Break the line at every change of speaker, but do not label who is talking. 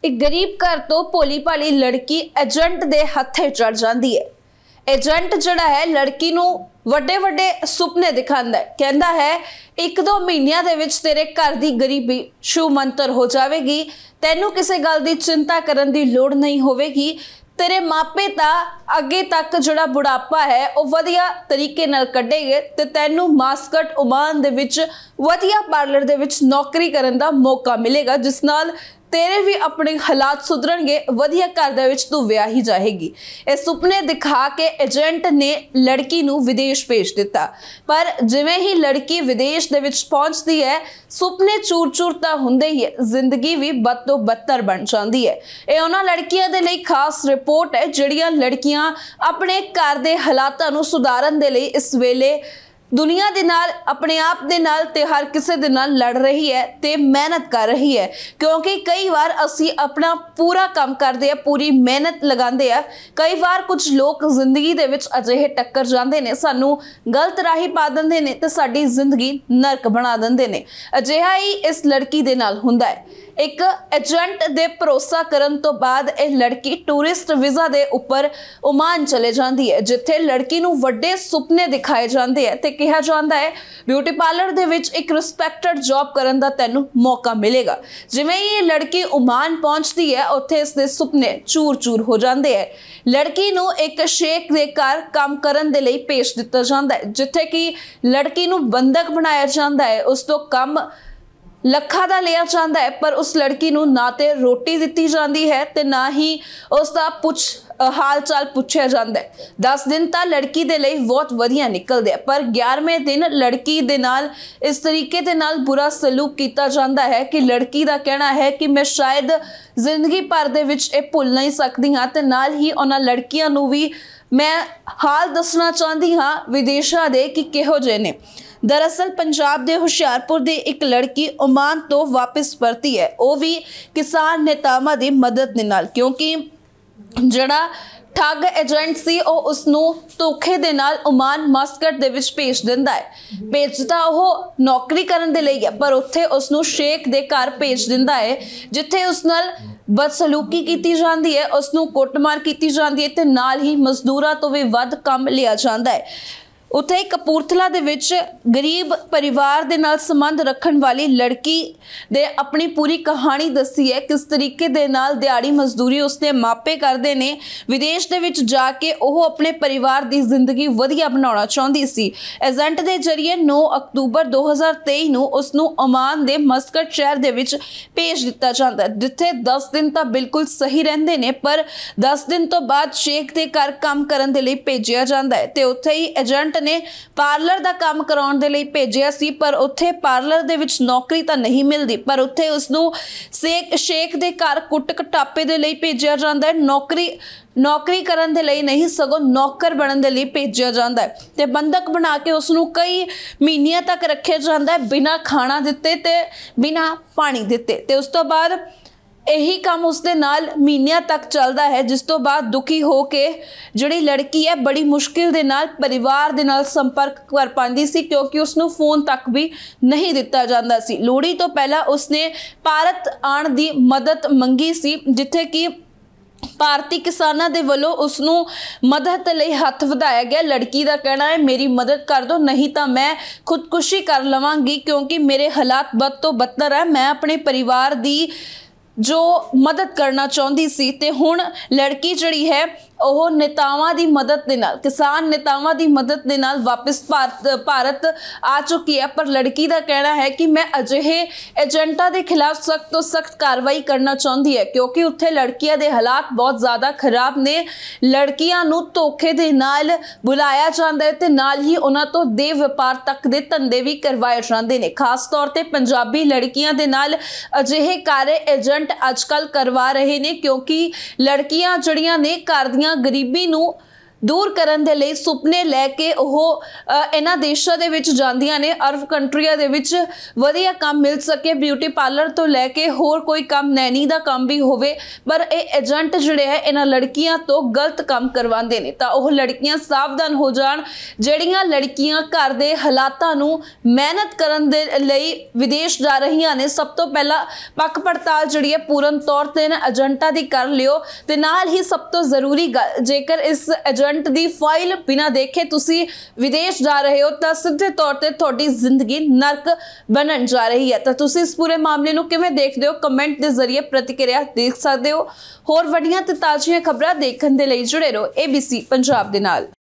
एक गरीब घर तो भोली भाली लड़की एजेंट दे हत्थे चढ़ जाती है। एजेंट जिहड़ा है लड़की नूं वड्डे वड्डे सुपने दिखांदा है, कहंदा है 1-2 महीनिਆਂ ਦੇ ਵਿੱਚ तेरे घर दी गरीबी छू मंतर हो जाएगी, तैनू किसी गल दी चिंता करन दी लोड़ नहीं होवेगी। तेरे मापे तां अगे तक जिहड़ा बुढ़ापा है वह वधिया तरीके नाल कड्डेगे ते तैनू मास्कट ओमान दे विच वधिया पार्लर दे विच नौकरी करन दा मौका मिलेगा, जिस नाल तेरे भी अपने हालात सुधरनगे, वधिया घर दे विच तू विआही जाएगी। ये सुपने दिखा के एजेंट ने लड़की नूं विदेश भेज दिता, पर जिवें ही लड़की विदेश दे विच पहुंचती है सुपने चूर चूर तां हुंदे ही जिंदगी भी बद तो बदतर बन जाती है। ये उन्हां लड़कियां दे लई खास रिपोर्ट है जिहड़ियां लड़कियां अपने घर दे हालातां नूं सुधारन दे लई इस वेले दुनिया दे नाल अपने आप दे नाल ते हर किसी दे नाल लड़ रही है ते मेहनत कर रही है, क्योंकि कई बार असी अपना पूरा काम करते हैं, पूरी मेहनत लगाते हैं। कई बार कुछ लोग जिंदगी दे विच अजिहे टक्कर जाते हैं, सानू गलत राही पा देंदे ने ते साडी जिंदगी नरक बना देंदे ने। अजिहा ही इस लड़की दे नाल हुंदा है। एक एजेंट दे भरोसा करन तो बाद यह लड़की टूरिस्ट वीज़ा दे उपर ओमान चले जाती है, जिथे लड़की नूं वड्डे सुपने दिखाए जाते हैं ते कहा जाता है ब्यूटी पार्लर दे विच एक रिस्पैक्टेड जॉब करन दा तैनू मौका मिलेगा। जिवें ही ये लड़की ओमान पहुंचती है उत्थे इसदे सुपने चूर चूर हो जाते हैं। लड़की नूं एक शेख दे घर काम करन दे लई भेज दिता जाता है, जिथे कि लड़की नूं बंधक बनाया जाता है, उस तो कम ਲੱਖਾਂ ਦਾ लिया जाता है, पर उस लड़की नूं ना ते रोटी दिती जाती है ते ना ही उसका हाल चाल पूछा जाता है। 10 दिन तां लड़की दे लई बहुत वधिया निकलदे है, पर 11वें दिन लड़की दे नाल इस तरीके दे नाल बुरा सलूक किया जाता है कि लड़की का कहना है कि मैं शायद जिंदगी भर दे विच इह भुल नहीं सकदी हाँ, ते नाल ही उन्हां लड़कियां नूं भी मैं हाल दसना चाहती हाँ विदेशां दे कि किहो जिहे ने। दरअसल पंजाब दे हुशियारपुर दी एक लड़की ओमान तो वापस परती है, वो भी किसान नेतावां दी मदद दे नाल, क्योंकि जिहड़ा ठग एजेंट सी ਉਹ ਉਸਨੂੰ ਧੋਖੇ ਦੇ ਨਾਲ ओमान मस्कट ਦੇ ਵਿੱਚ ਭੇਜ ਦਿੰਦਾ ਹੈ। ਭੇਜਦਾ ਉਹ ਨੌਕਰੀ ਕਰਨ ਦੇ ਲਈ ਹੈ, ਪਰ ਉੱਥੇ ਉਸਨੂੰ ਸ਼ੇਖ ਦੇ ਘਰ ਭੇਜ ਦਿੰਦਾ ਹੈ, ਜਿੱਥੇ ਉਸ ਨਾਲ बदसलूकी की जाती है, उसनों कुटमार की जाती है ते नाल ही मजदूरां तो भी वध काम लिया जाता है। उत्थे कपूरथला दे विच गरीब परिवार दे नाल संबंध रखण वाली लड़की दे अपनी पूरी कहानी दसी है, किस तरीके दे नाल दिहाड़ी मजदूरी उसने मापे करदे ने। विदेश दे विच जाके ओह अपने परिवार दी जिंदगी वधिया बनाउणा चाहुंदी सी। एजेंट दे जरिए 9 अक्तूबर 2023 नूं उसनूं ओमान दे मस्कट शहर दे विच भेज दिता जांदा है, जिथे 10 दिन तां बिल्कुल सही रहिंदे ने, पर 10 दिन तो बाद शेख दे घर काम करन दे लई भेजिया जांदा है ते उत्थे ही एजेंट ने पार्लर दा काम कराउण दे लई भेजिया सी, पर उत्थे पार्लर दे विच नौकरी तां नहीं मिलदी, पर उत्थे उसनूं शेख दे घर कुट कटापे दे लई भेजिया जांदा है। नौकरी करन दे लई नहीं सगों नौकर बनन दे लई भेजिया जांदा है ते बंधक बना के उसनूं कई महीनिਆਂ तक रखिया जांदा है, बिना खाना दिते ते बिना पानी दिते। ते उस तो बाद यही काम उसके नाल महीनों तक चलता है, जिस तो बाद दुखी हो के जिहड़ी लड़की है बड़ी मुश्किल दे नाल परिवार दे नाल संपर्क कर पाती सी, क्योंकि उसनूं फोन तक भी नहीं दिता जाता सी। लोहड़ी तो पहला उसने भारत आण दी मदद मंगी सी, जिथे कि भारतीय किसानां दे वल्लों उसनूं मदद लई हथ वधाया गया। लड़की का कहना है मेरी मदद कर दो, नहीं तो मैं खुदकुशी कर लवांगी, क्योंकि मेरे हालात बद तो बदतर है। मैं अपने परिवार दी जो मदद करना चाहती सी ते हुण लड़की जिहड़ी है ਉਹ नेतावां दी मदद दे नाल, किसान नेतावां दी मदद दे नाल वापस भारत आ चुकी है। पर लड़की का कहना है कि मैं अजिहे एजेंटा के खिलाफ सख्त तो सख्त कार्रवाई करना चाहती है, क्योंकि उत्थे लड़कियां दे हालात बहुत ज़्यादा खराब ने। लड़कियां नूं धोखे दे नाल बुलाया जाता है ते नाल ही उन्हां तो देह व्यापार तक दे धंधे भी करवाए जाते हैं। खास तौर पर पंजाबी लड़कियां दे नाल अजिहे कार्य एजेंट अजकल करवा रहे ने, क्योंकि लड़कियां जिहड़ियां ने घर दी गरीबी नूं दूर करन दे लई सुपने लैके इन्हां देशां दे विच जांदियां ने। अरब कंट्रियां दे विच वधिया काम मिल सके, ब्यूटी पार्लर तो लैके होर कोई काम, नैनी दा काम भी होवे, पर ये एजेंट जिहड़े है इन्हां लड़कियां तो गलत काम करवांदे ने। तां ओह लड़कियां सावधान हो जाण। जिहड़ियां लड़कियां घर दे हालातां नूं मेहनत करन दे लई विदेश जा रहीआं ने, सब तो पहला पक्क पड़ताल जिहड़ी है पूर्ण तौर ते एजेंटां दी कर लिओ। ते नाल ही सब तो जरूरी गल, जेकर इस एजेंट दी फाइल बिना देखे तुसी विदेश जा रहे हो तां सीधे तौर ते तुहाडी जिंदगी नरक बनन जा रही है। तां तुसी इस पूरे मामले नूं किवें देखदे हो? कमेंट दे जरिए प्रतिक्रिया देख सकदे हो। होर वड्डियां ते ताज़ियां खबरां देखण दे लई जुड़े रहो ABC पंजाब दे नाल।